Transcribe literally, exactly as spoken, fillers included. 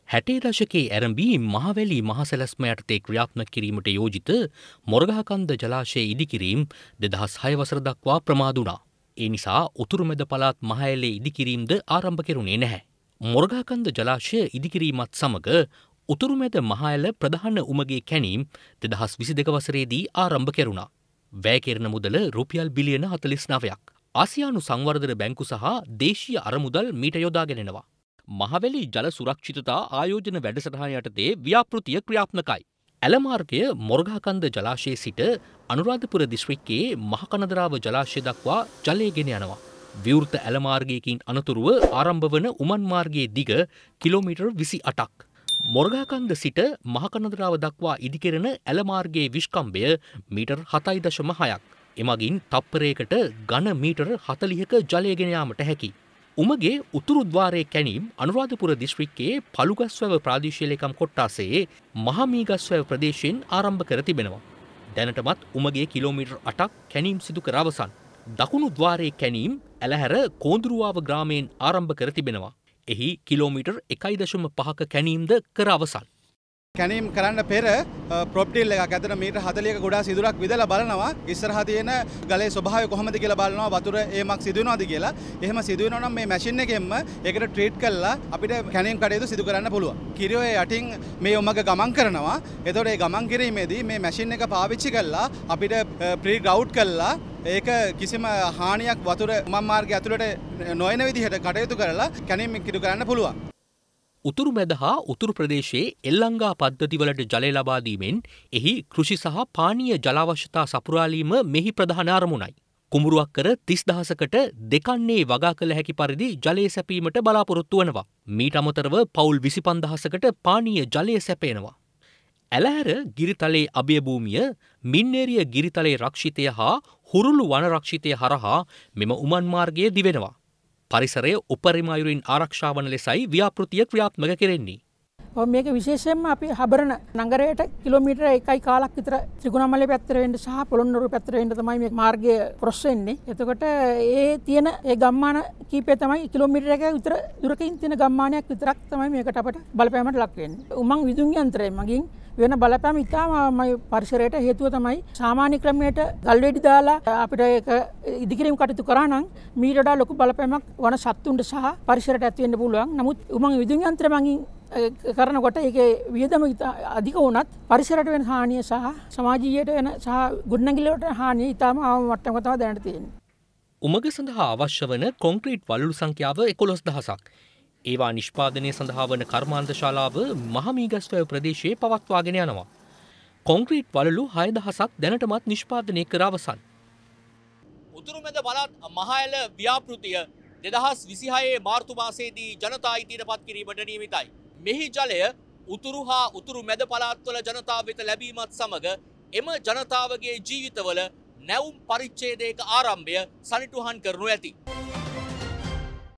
හැටේ දශකයේ ඇරඹී මහවැලි මහසැලැස්ම යටතේ ක්‍රියාත්මක කිරීමට යෝජිත මොරගහකන්ද ජලාශය ඉදිකිරීම දෙදහස් හය වසර දක්වා ප්‍රමාද වුණා. ඒ නිසා උතුරු මැද පළාත් මහ ඇලේ ඉදිකිරීමද ආරම්භ කෙරුණේ නැහැ. මොරගහකන්ද ජලාශය ඉදිකිරීමත් සමග උතුරු මැද මහ ඇල ප්‍රධාන උමගේ කැණීම් දෙදහස් විසි දෙක වසරේදී ආරම්භ කෙරුණා. වැය කෙරෙන මුදල රුපියල් බිලියන හතළිස් නවයක්. ආසියානු සංවර්ධන බැංකු සහ දේශීය අරමුදල් මීට යොදාගෙන එනවා. මහවැලි ජල සුරක්ෂිතතා ආයෝජන වැඩසටහන යටතේ ව්‍යාපෘතිය ක්‍රියාත්මකයි. ඇල මාර්ගය මොරගහකන්ද ජලාශයේ සිට අනුරාධපුර දිස්ත්‍රික්කයේ මහකනදරාව ජලාශය දක්වා ජලය ගෙන යනවා. විවෘත ඇල මාර්ගයකින් අනතුරුව ආරම්භ වන උමන් මාර්ගයේ දිග කිලෝමීටර් විසි අටක්. මොරගහකන්ද සිට මහකනදරාව දක්වා ඉදිකෙරෙන ඇල මාර්ගයේ විශ්කම්භය මීටර් හතයි දශම හයක්. එමගින් තප්පරයකට ඝන මීටර් හතළිහක ජලය ගෙන යාමට හැකි. උමගේ උතුරු ද්වාරයේ කැණීම් අනුරාධපුර දිස්ත්‍රික්කයේ පළුගස්වැව ප්‍රාදේශීය ලේකම් කොට්ටාසයේ මහමීගස්වැව ප්‍රදේශයෙන් ආරම්භ කර තිබෙනවා. දැනටමත් උමගේ කිලෝමීටර් අටක් කැණීම් සිදු කර අවසන්. දකුණු ද්වාරයේ කැණීම් ඇලහැර කෝඳුරුවාව ග්‍රාමයෙන් ආරම්භ කර තිබෙනවා. එහි කිලෝමීටර් එකයි දශම පහක කැණීම්ද කර අවසන්. කැනීම් කරන්න පෙර ප්‍රොප්ටිල් එකක් ඇතන මීටර් හතළිහක ගොඩා සිදුරක් විදලා බලනවා ඉස්සරහා තියෙන ගලේ ස්වභාවය කොහොමද කියලා බලනවා වතුර ඒමක් සිදු වෙනවද කියලා. එහෙම සිදු වෙනවා නම් මේ මැෂින් එකෙන්ම ඒකට ට්‍රීට් කරලා අපිට කැනීම් කටයුතු සිදු කරන්න පුළුවන්. කිරියෝ යටින් මේ උමග ගමන් කරනවා. එතකොට ඒ ගමන් කිරීමේදී මේ මැෂින් එක පාවිච්චි කරලා අපිට ප්‍රී ග්‍රවුට් කරලා ඒක කිසිම හානියක් වතුර උමන් මාර්ගය ඇතුළට නොයන විදිහට කටයුතු කරලා කැනීම් කිරු කරන්න පුළුවන්. උතුරු මැද හා උතුරු ප්‍රදේශයේ එල්ලංගා පද්ධතිවලට ජලය ලබා දීමෙන් එහි කෘෂි සහ පානීය ජලාවශ්‍යතා සපුරාලීම මෙහි ප්‍රධාන අරමුණයි. කුඹුරුවක් කර තිස් දහසකට දෙකන්නේ වගා කළ හැකි පරිදි ජලය සැපීමට බලාපොරොත්තු වනවා. මීට අමතරව පවුල් විසි පන්දහසකට පානීය ජලය සැපේනවා. ඇලහැර ගිරිතලයේ අභය භූමිය, මින්නේරිය ගිරිතලයේ රක්ෂිතය හා හුරුළු වන රක්ෂිතය හරහා මෙම උමන් මාර්ගය දිවෙනවා. පරිසරය උපරිම අයුරින් ආරක්ෂා වන ලෙසයි ව්‍යාපෘතිය ක්‍රියාත්මක කෙරෙන්නේ. මේක විශේෂයෙන්ම අපි හබරන නගරයට කිලෝමීටර එකයි කාලක් විතර ත්‍රිකුණාමලය පැත්තට වෙන්න සහ පොළොන්නරුව පැත්තට වෙන්න තමයි මේ මාර්ගය ක්‍රොස් වෙන්නේ. එතකොට ඒ තියෙන ඒ ගම්මාන කීපය තමයි කිලෝමීටර එක විතර දුරකින් තියෙන ගම්මානයක් විතරක් තමයි මේකට අපට බලපෑමට ලක් වෙන්නේ. උමං විදුලි යන්ත්‍රය මගින් වෙන බලපෑම ඉතාම පරිසරයට හේතුව තමයි සාමාන්‍ය ක්‍රමයට ගල් වෙඩි දාලා අපිට ඒක ඉදිකිරීම කටයුතු කරා නම් මීට වඩා ලොකු බලපෑමක් වන සත්තුන්ට සහ පරිසරයට ඇති වෙන්න පුළුවන්. නමුත් උමං විදුලි යන්ත්‍රය මගින් කරනකොට ඒකේ වියදම අධික වුණත් පරිසරයට වෙන හානිය සහ සමාජීයට වෙන සහ ගොඩනැගිල්ලට හානිය ඉතාම අවම මට්ටමක තමයි දැනට තියෙන්නේ. උමග සඳහා අවශ්‍ය වන කොන්ක්‍රීට් වලලු සංඛ්‍යාව එකොළොස් දහසක්. ඒවා නිෂ්පාදනය සඳහා වන කර්මාන්ත ශාලාව මහමීගස්වැව ප්‍රදේශයේ පවත්වාගෙන යනවා. කොන්ක්‍රීට් වලලු හය දහසක් දැනටමත් නිෂ්පාදනය කර අවසන්. උතුරු මැද පළාත් මහ ඇල ව්‍යාපෘතිය දෙදහස් විසිහයේ මාර්තු මාසයේදී ජනතා අයිතියට පත් කිරීමට නියමිතයි. මෙහි ජලය උතුරු හා උතුරු මැද පළාත්වල ජනතාව වෙත ලැබීමත් සමග එම ජනතාවගේ ජීවිතවල නැවුම් පරිච්ඡේදයක ආරම්භය සනිටුහන් කරනු ඇති.